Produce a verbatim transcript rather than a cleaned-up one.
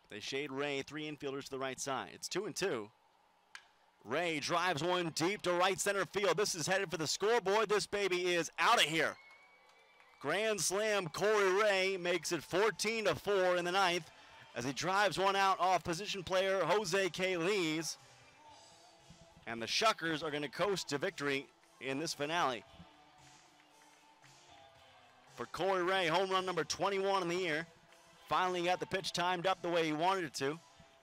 They shade Ray, three infielders to the right side. It's two and two. Ray drives one deep to right center field. This is headed for the scoreboard. This baby is out of here. Grand slam, Corey Ray makes it fourteen to four in the ninth as he drives one out off position player Jose K. Lees. And the Shuckers are going to coast to victory in this finale. For Corey Ray, home run number twenty-one in the year. Finally got the pitch timed up the way he wanted it to.